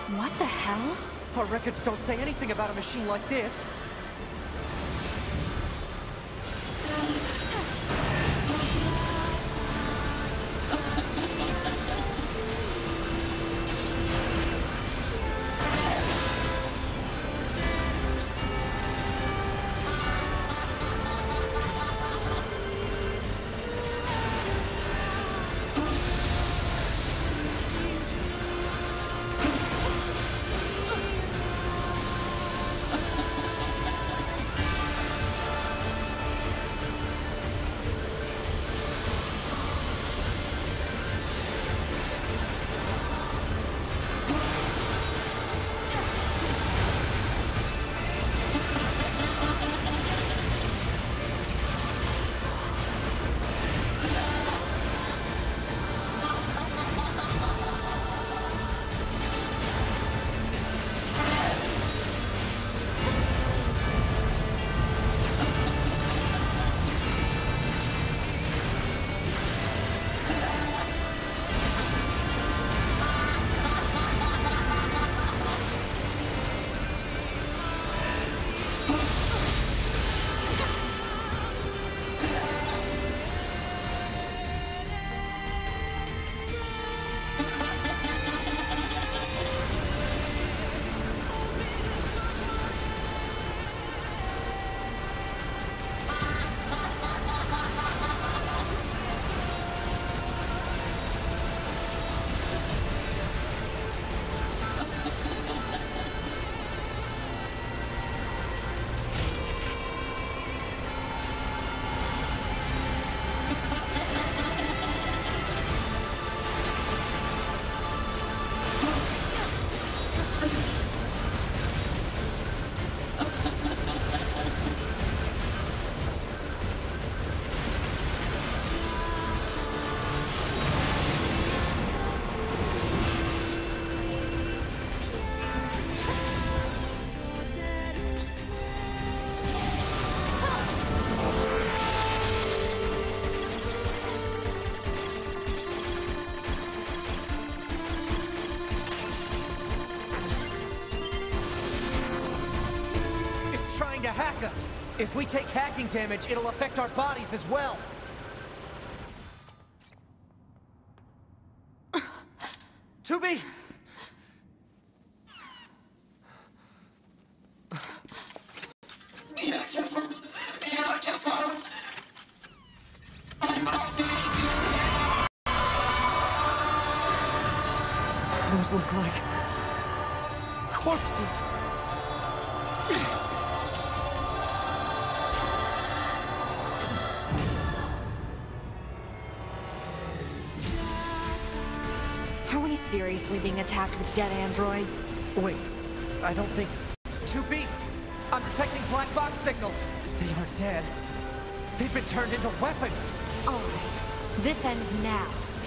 What the hell? Our records don't say anything about a machine like this. To hack us. If we take hacking damage, it'll affect our bodies as well. Tubi! Beautiful, beautiful. I must thank you. Those look like corpses. Seriously being attacked with dead androids? Wait, I don't think... 2B! I'm detecting black box signals! They aren't dead. They've been turned into weapons! Alright, this ends now.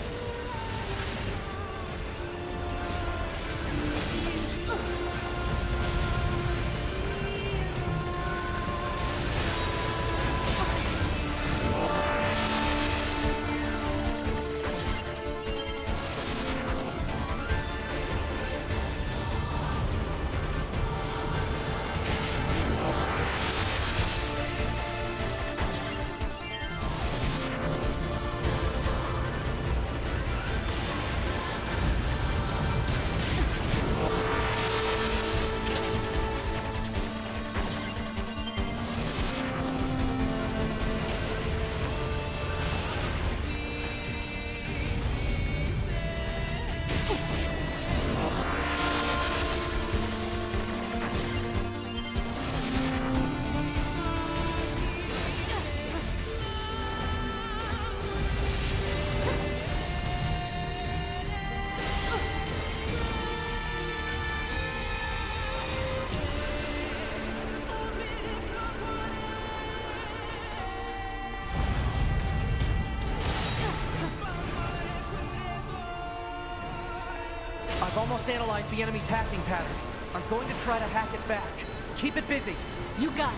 I've almost analyzed the enemy's hacking pattern. I'm going to try to hack it back. Keep it busy. You got it.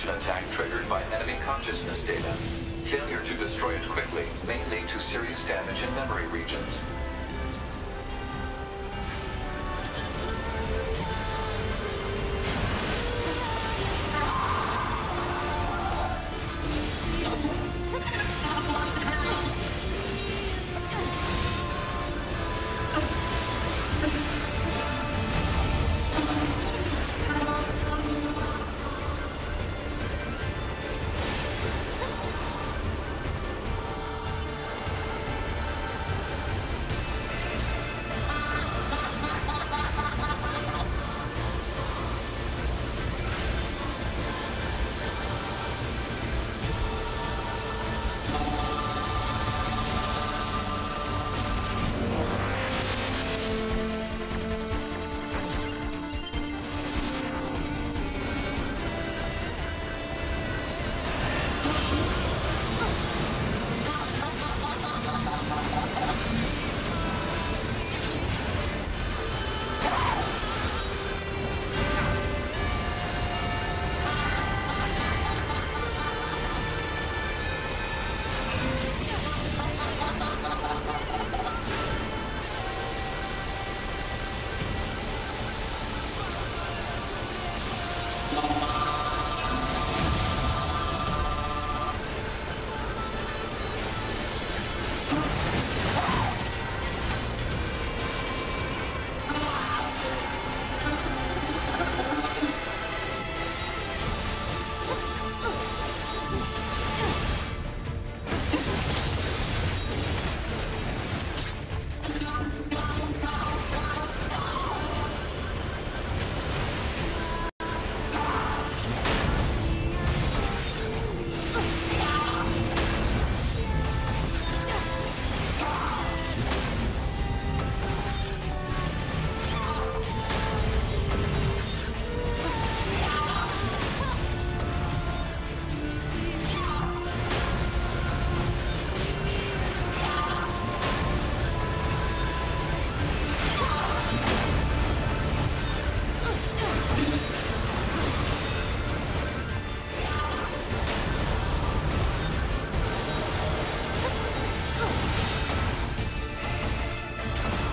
information attack triggered by enemy consciousness data. Failure to destroy it quickly may lead to serious damage in memory regions.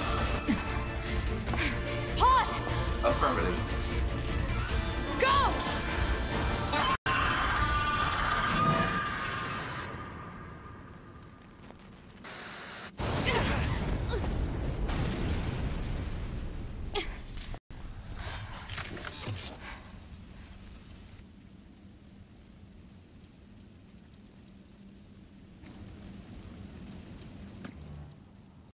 Affirmative. Go!